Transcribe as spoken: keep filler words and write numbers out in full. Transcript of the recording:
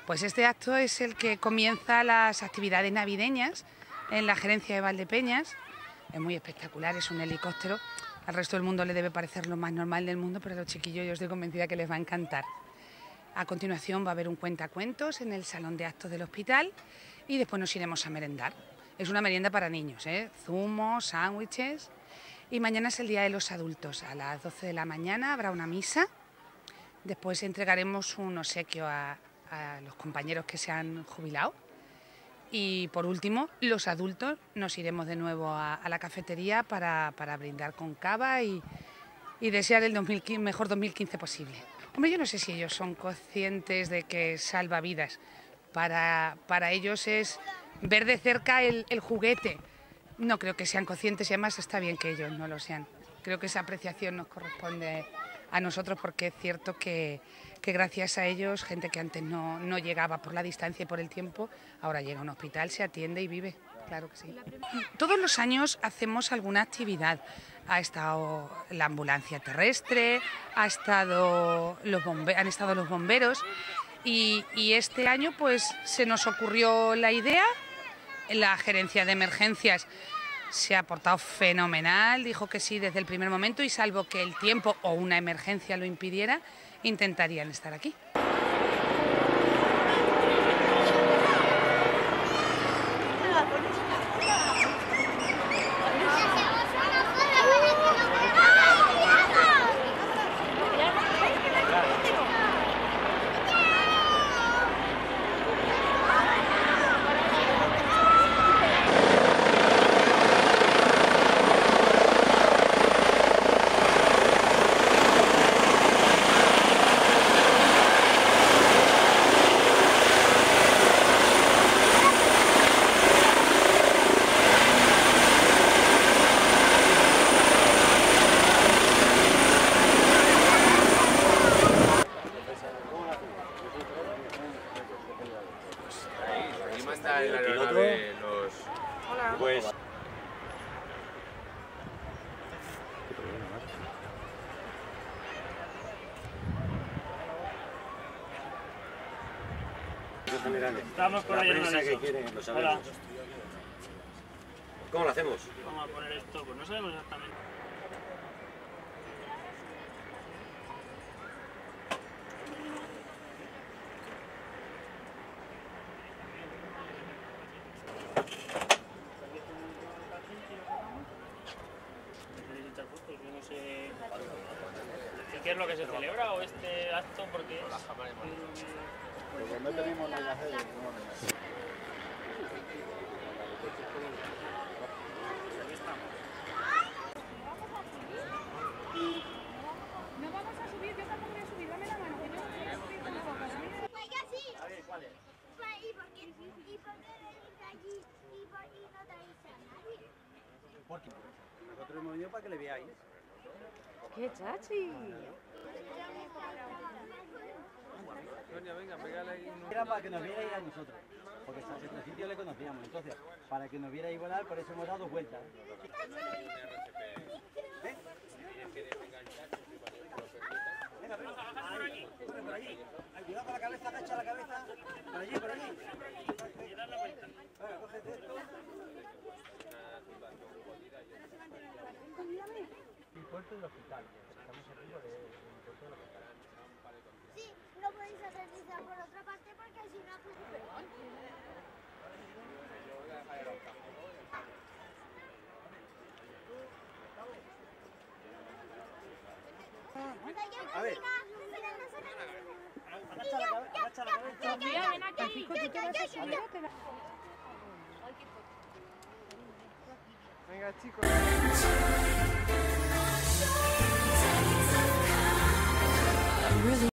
Pues este acto es el que comienza las actividades navideñas en la gerencia de Valdepeñas. Es muy espectacular, es un helicóptero. Al resto del mundo le debe parecer lo más normal del mundo, pero a los chiquillos yo estoy convencida que les va a encantar. A continuación va a haber un cuentacuentos en el salón de actos del hospital y después nos iremos a merendar. Es una merienda para niños, ¿eh? Zumos, sándwiches. Y mañana es el Día de los Adultos. A las doce de la mañana habrá una misa. Después entregaremos un obsequio a, a los compañeros que se han jubilado. Y por último, los adultos nos iremos de nuevo a, a la cafetería para, para brindar con cava y, y desear el dos mil quince, mejor dos mil quince posible. Hombre, yo no sé si ellos son conscientes de que salva vidas. Para, para ellos es ver de cerca el, el juguete. No creo que sean conscientes y además está bien que ellos no lo sean. Creo que esa apreciación nos corresponde a nosotros porque es cierto que, que gracias a ellos, gente que antes no, no llegaba por la distancia y por el tiempo, ahora llega a un hospital, se atiende y vive. Claro que sí. Todos los años hacemos alguna actividad. Ha estado la ambulancia terrestre, ha estado los bombe- han estado los bomberos y, y este año pues se nos ocurrió la idea. La gerencia de emergencias se ha portado fenomenal, dijo que sí desde el primer momento y salvo que el tiempo o una emergencia lo impidiera, intentarían estar aquí. El aeronave, los... Hola. Pues... Estamos por ahí en una que quieren, lo sabemos. Hola. ¿Cómo lo hacemos? Vamos a poner esto, pues no sabemos exactamente. No sé qué es lo que se celebra o este acto porque es... Porque no tenemos nada que hacer. No vamos a subir, yo tampoco voy a subir, dame la mano, que yo voy a subir con la boca. Pues yo sí. A ver, ¿cuál es? Pues, ¿y por qué, y por qué venís allí y, por, y no traéis a nadie? Porque nosotros hemos venido para que le veáis. ¡Qué chachi! Era para que nos vierais a nosotros, porque hasta este sitio le conocíamos. Entonces, para que nos vierais volar, por eso hemos dado vueltas. ¿Eh? Venga, venga. Ahí, corre por allí. Ay, cuidado con la cabeza, agacha la cabeza. Por allí, por allí. Y dar la vuelta. Venga, cógete esto. El puerto del hospital. Estamos arriba del puerto del hospital. Sí, no podéis aterrizar por otra parte porque si no hace un peón. A ver. Agacha la cabeza, agacha la cabeza. Sofía, ven aquí. ¿Tú te vas a subir o te vas? Venga, chicos.